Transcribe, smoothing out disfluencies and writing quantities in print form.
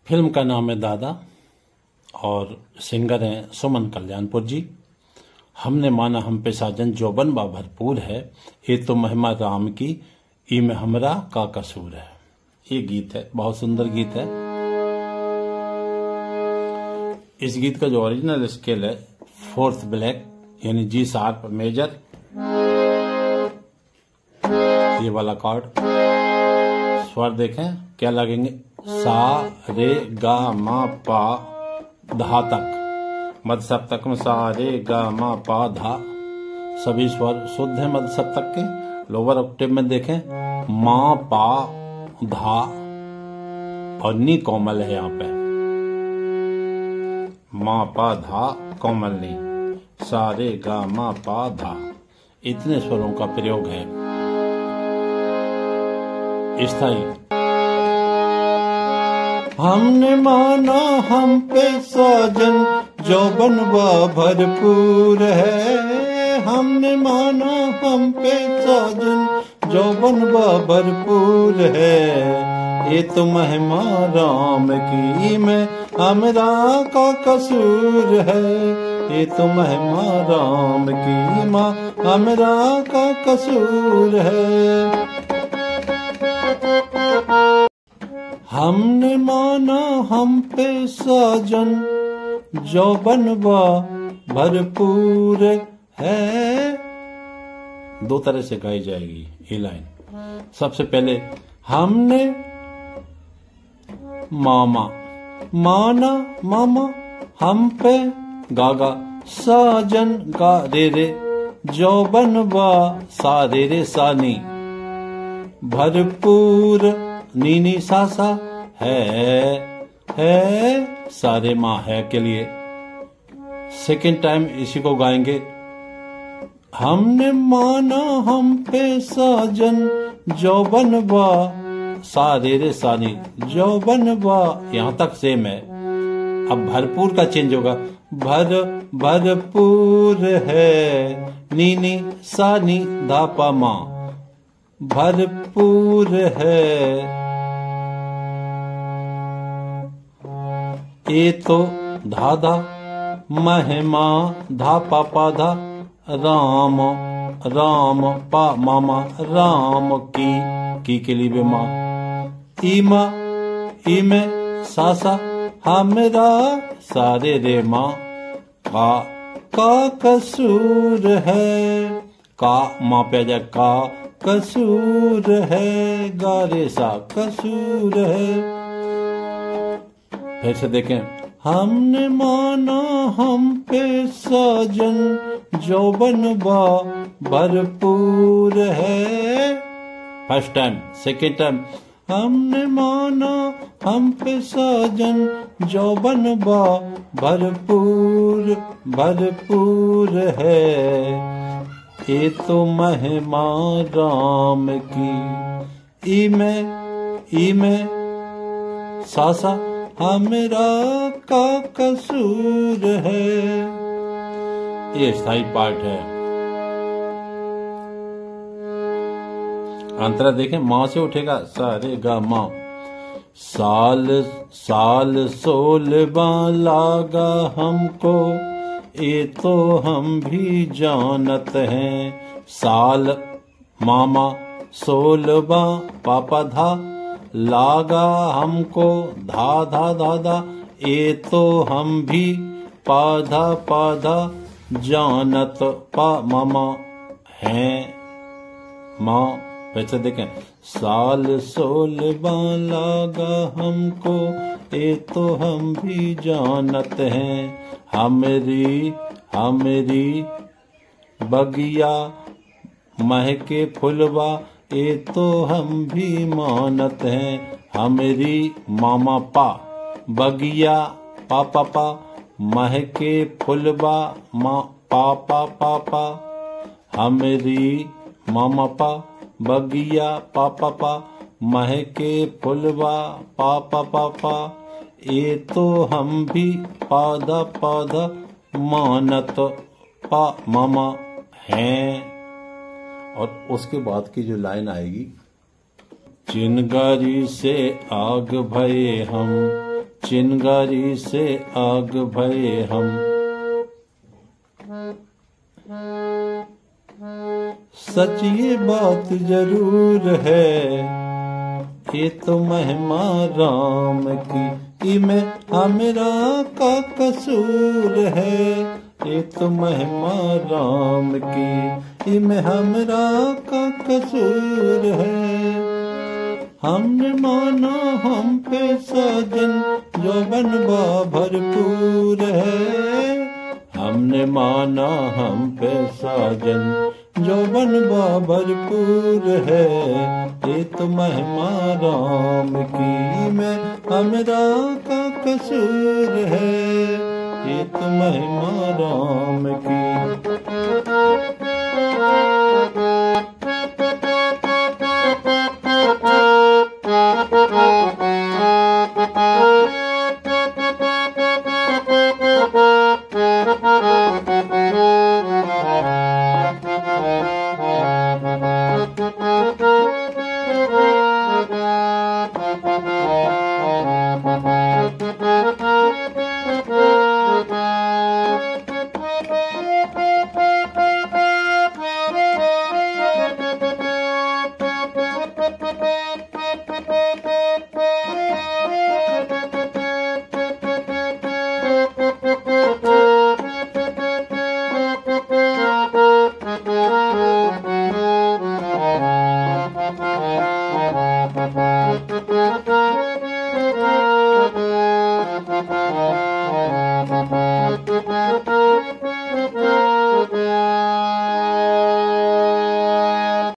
Film का नाम है दादा और सिंगर हैं सुमन कल्याणपुर जी। हमने माना हम पे साजन जोबन बा भरपूर है, ये तो महिमा राम की ई में हमरा का कसूर है। ये गीत है, बहुत सुंदर गीत है। इस गीत का जो ओरिजिनल स्केल है 4th ब्लैक यानी जी शार्प मेजर, ये वाला कॉर्ड। स्वर देखें क्या लगेंगे, सा रे गा मा पा धा तक, मध्य सप्तक में सा रे गा मा पा धा, सभी स्वर शुद्ध है मध्य सप्तक के। लोअर ऑक्टेव में देखें मा पा धा और नी कोमल है यहाँ पे, मा पा धा कोमल नी, सा रे गा मा पा धा, इतने स्वरों का प्रयोग है। स्थाई हमने माना हम पे साजन जोबन बा भरपूर है, हमने माना हम पे साजन जोबन बा भरपूर है, ये तो महिमा राम की में हमरा का कसूर है, ये तो महिमा राम की माँ हमरा का कसूर है। हमने माना हम पे साजन जोबन बा भरपूर है। दो तरह से गाई जाएगी ये लाइन। सबसे पहले हमने मामा माना मामा हम पे गागा साजन गा रे रे जोबन बा सा रे रे सानी भरपूर नीनी सासा है सारे माँ है के लिए। सेकेंड टाइम इसी को गाएंगे, हमने माना हम पे साजन जोबन बा सारे रे सानी जोबन बा, यहाँ तक सेम है। अब भरपूर का चेंज होगा, भरपूर है नीनी सानी धापा माँ, भरपूर है। ये तो धाधा महिमा धा पापा धा, राम राम पा मामा राम की के लिए भी माँ, ईमा ईमे सासा हमरा सारे रे माँ, का कसूर है, का माँ पे जा का कसूर है, गारे सा कसूर है। फिर से देखें, हमने माना हम पे साजन जोबन बा भरपूर है। First time. सेकेंड टाइम, हमने माना हम पे साजन जोबन बा भरपूर भरपूर है, ये तो महिमा राम की ई में सासा हमरा का कसूर है। ये स्थाई पार्ट है। अंतरा देखें, माँ से उठेगा सारे गा माँ, साल साल सोलबा लागा हमको, ये तो हम भी जानत हैं, साल मामा सोलबा पापा धा, लागा हमको धा धा धा धा, ये तो हम भी पाधा जानत पा मामा हैं माँ। वैसे देखें, साल सोलबा लागा हमको, ये तो हम भी जानत हैं, हमरी बगिया महके फुलवा, ये तो हम भी मानत हैं, हमरी मामा पा बगिया पापा महके फुलवा माँ पापा, हमरी मामा पा बगिया पापा महके फुलवा पापा, ये तो हम भी पाधा मानत पा मामा हैं। और उसके बाद की जो लाइन आएगी, चिनगारी से आग भये हम चिंगारी से आग भये हम। सच ये बात जरूर है, ये तो महिमा राम की, इमें हमरा का कसूर है। ये तो महिमा राम की, इमें हमरा का कसूर है। हमने माना हम पे साजन, यौवन बा भरपूर है। हमने माना हम पे साजन, यौवन बा भरपूर है। ये तो महिमा राम की, में हमरा का कसूर है। ये तो महिमा राम की।